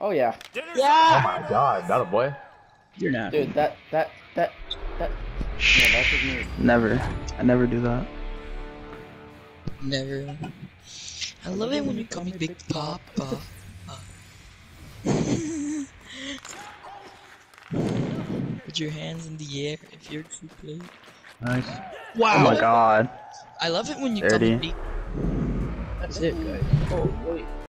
Oh yeah. Oh Yeah. my god, that a boy. You're not. Dude, that. Yeah, that's his move. Never. I never do that. Never. I love it when you call me Big Papa. Put your hands in the air if you're too play. Nice. Wow. Oh my god. I love it when you call me Dirty. Big. That's it, guys. Oh, wait.